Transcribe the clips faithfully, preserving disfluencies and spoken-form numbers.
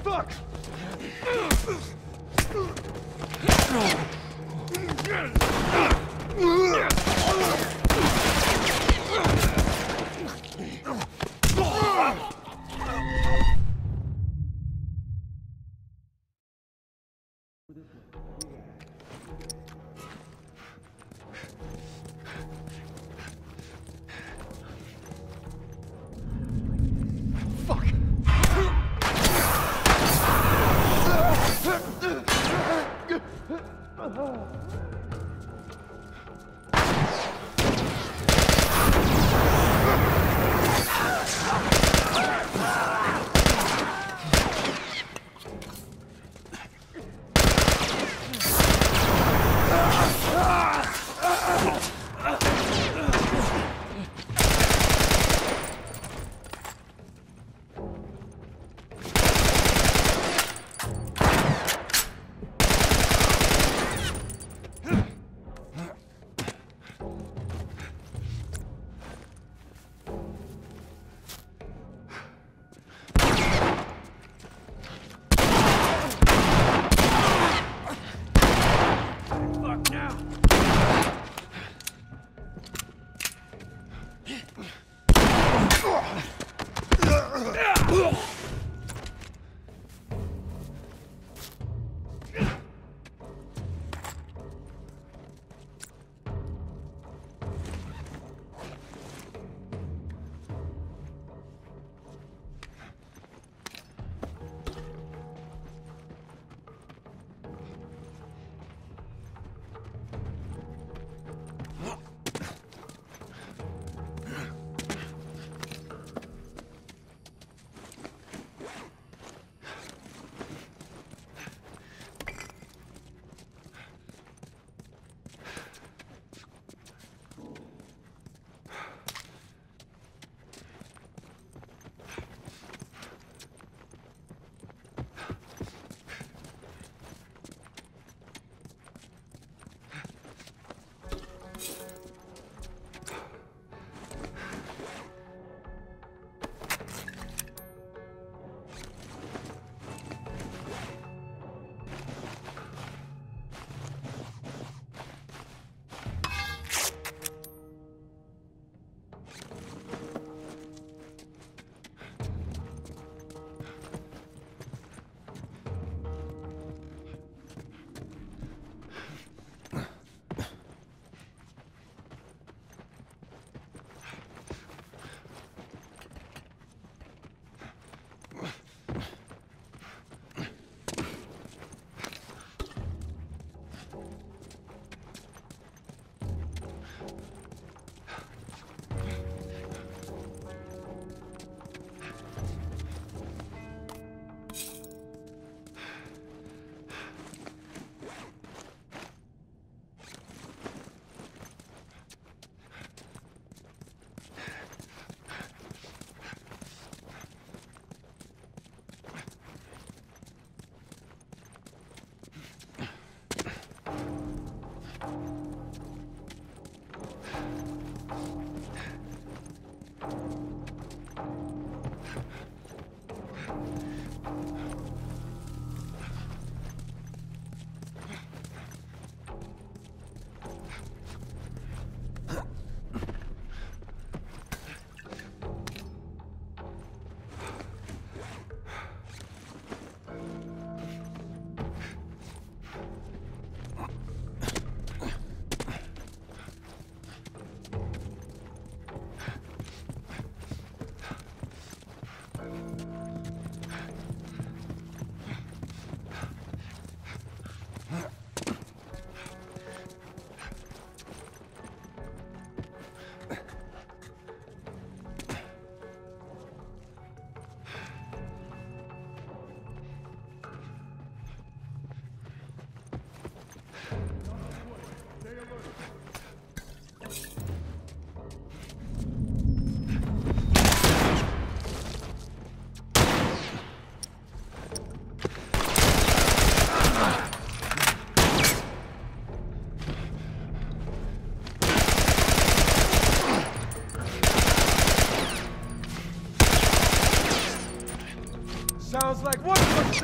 Fuck!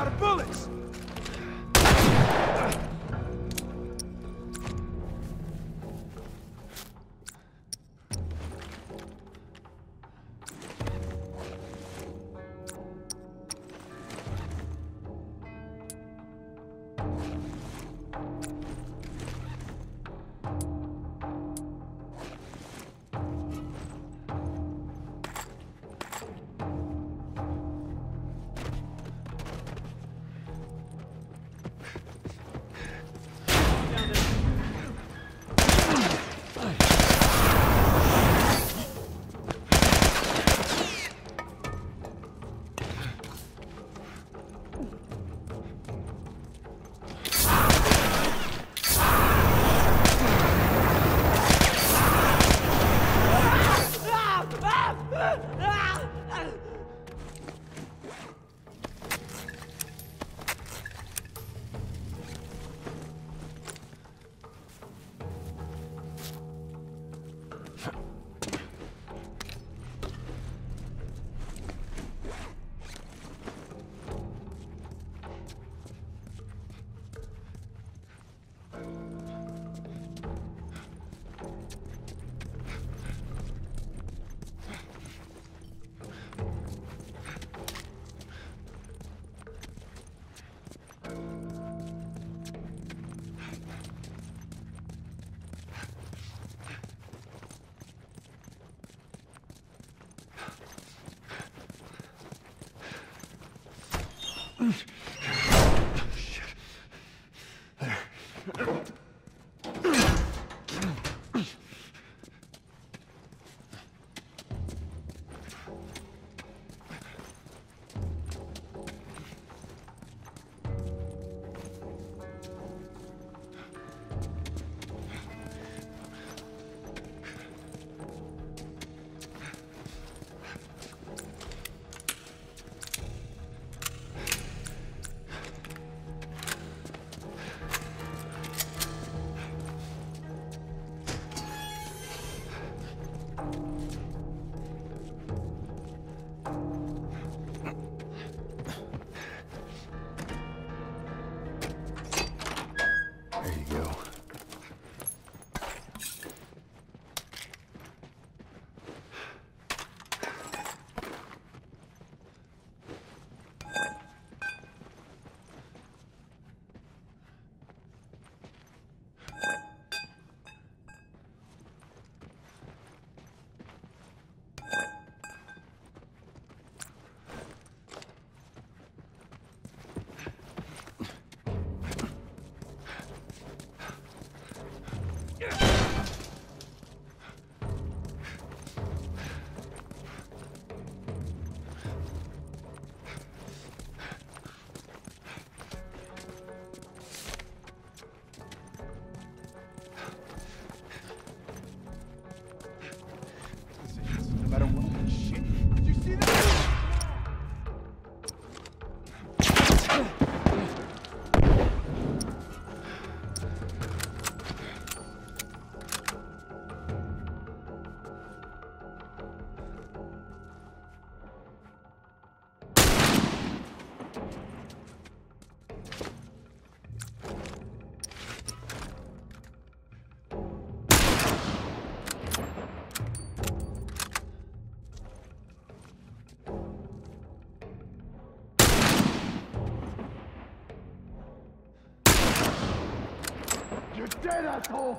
out of bullets! Shit. There. You're dead, asshole!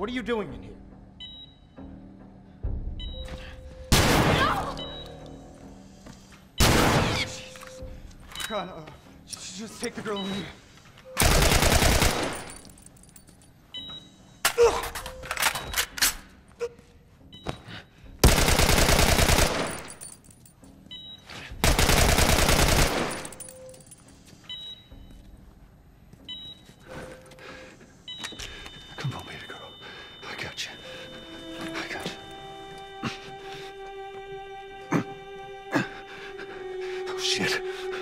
What are you doing in here? No! Jesus. God, uh, just, just take the girl in here. Come on, baby girl. I got you. I got you. Oh, shit.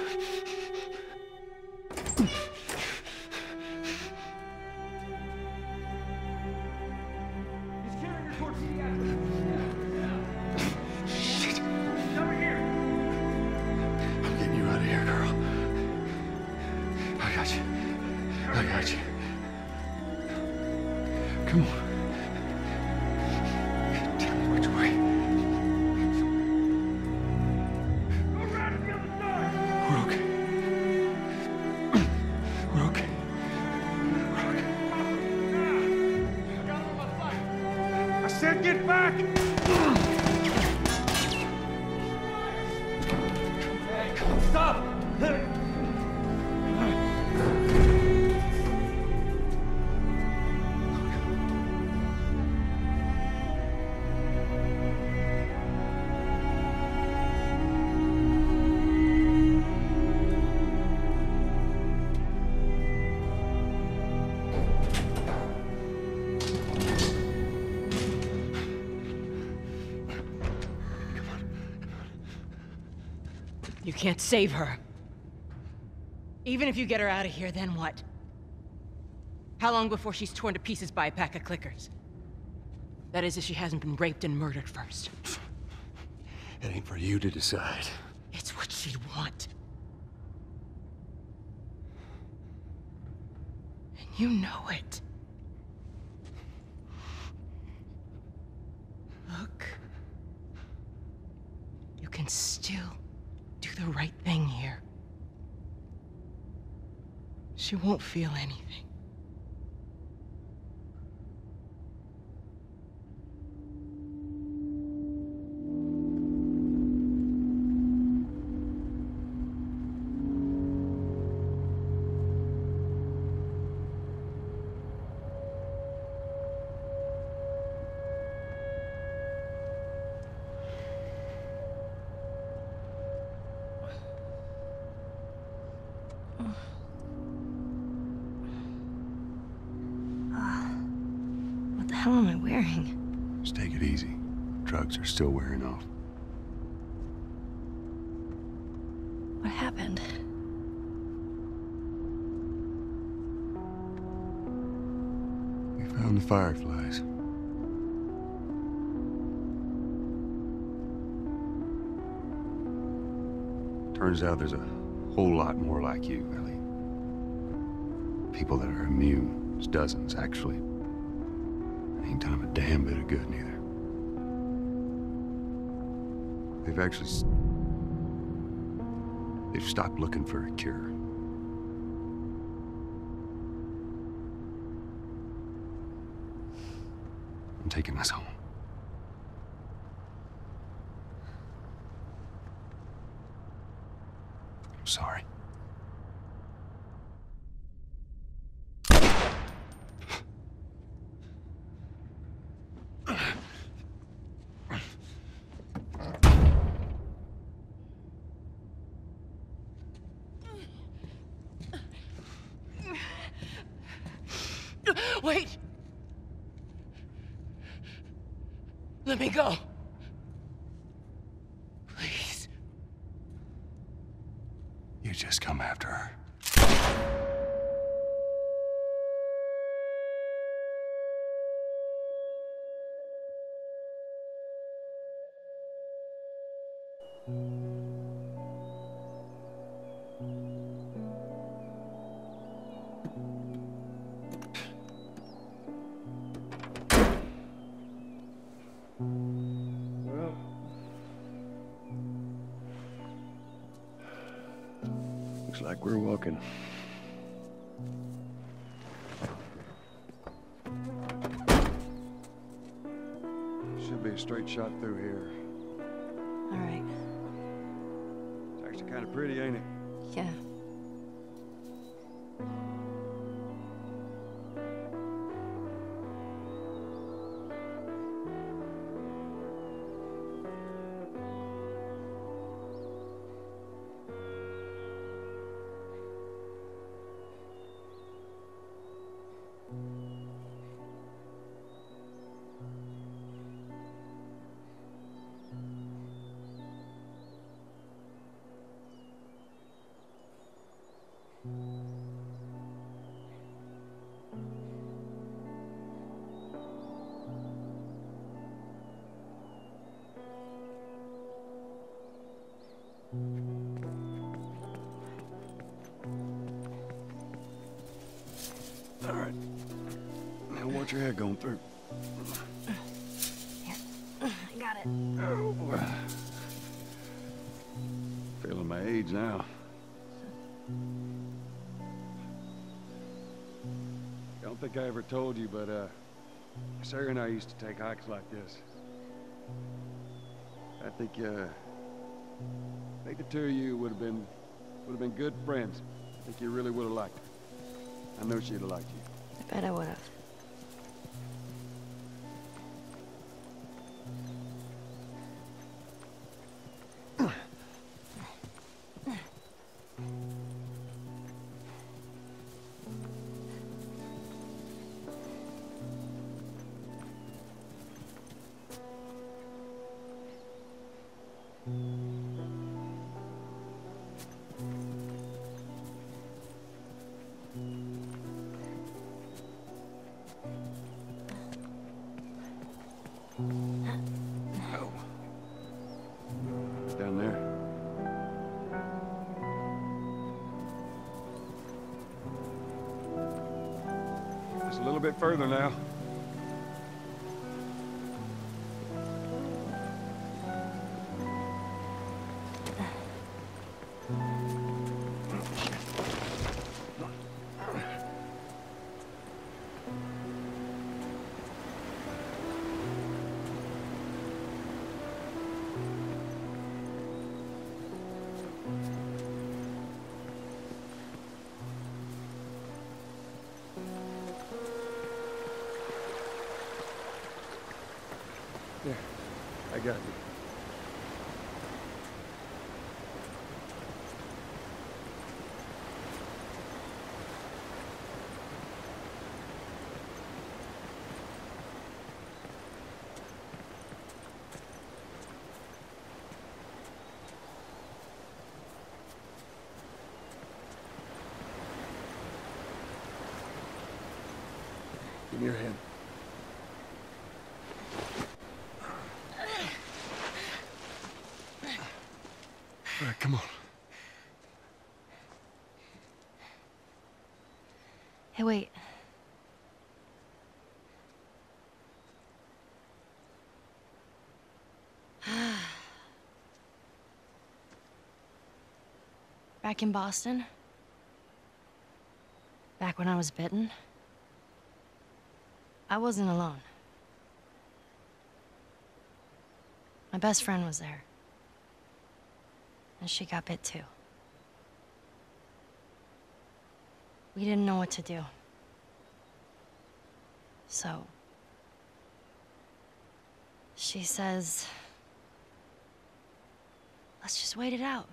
He's carrying her towards pediatrics. Shit. Over here. I'm getting you out of here, girl. I got you. I got you. Come on. Tell me which way. Go around to the other side. We're okay. We're okay. We're okay. I got him on my sight. I said get back! Hey, stop! You can't save her. Even if you get her out of here, then what? How long before she's torn to pieces by a pack of clickers? That is, if she hasn't been raped and murdered first. It ain't for you to decide. It's what she'd want. And you know it. Look. You can still do the right thing here. She won't feel anything. What the hell am I wearing? Just take it easy. Drugs are still wearing off. What happened? We found the fireflies. Turns out there's a whole lot more like you, Ellie. People that are immune. There's dozens, actually. Ain't done them a damn bit of good, neither. They've actually... s- They've stopped looking for a cure. I'm taking us home. I'm sorry. Wait! Let me go. Please. You just come after her. Well, looks like we're walking. Should be a straight shot through here. All right. It's actually kind of pretty, ain't it? Yeah. All right. Now watch your head going through. Here. I got it. Oh, feeling my age now. I don't think I ever told you, but uh, Sarah and I used to take hikes like this. I think, uh, I think the two of you would have been, would have been good friends. I think you really would have liked her. I know she'd have liked you. I bet I would have. Down there. Just a little bit further now. There, I got you. Give me your hand. All right, come on. Hey, wait. Back in Boston, back when I was bitten, I wasn't alone. My best friend was there. And she got bit too. We didn't know what to do. So, she says, let's just wait it out.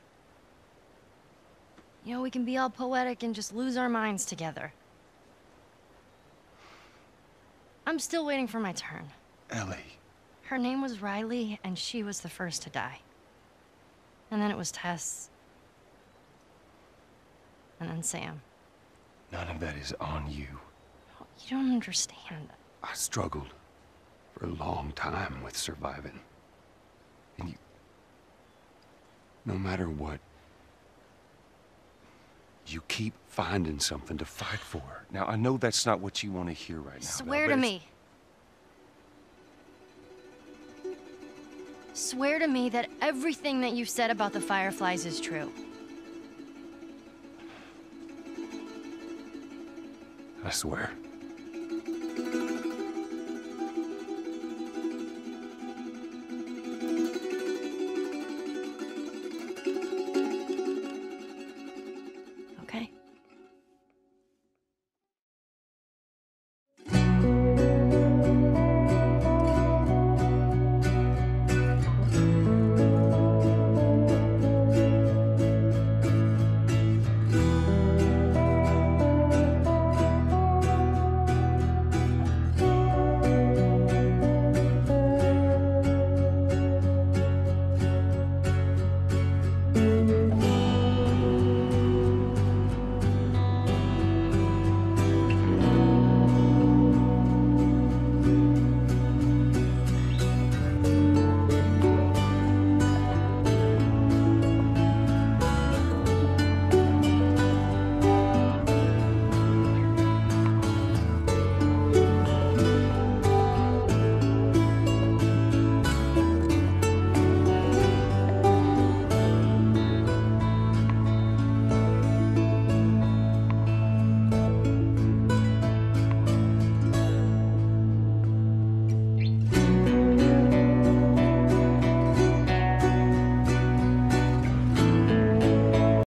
You know, we can be all poetic and just lose our minds together. I'm still waiting for my turn. Ellie. Her name was Riley, and she was the first to die. And then it was Tess. And then Sam. None of that is on you. Oh, you don't understand. I struggled for a long time with surviving. And you... No matter what, you keep finding something to fight for. Now, I know that's not what you want to hear right now. Swear Belle, to but me. Swear to me that everything that you've said about the Fireflies is true. I swear.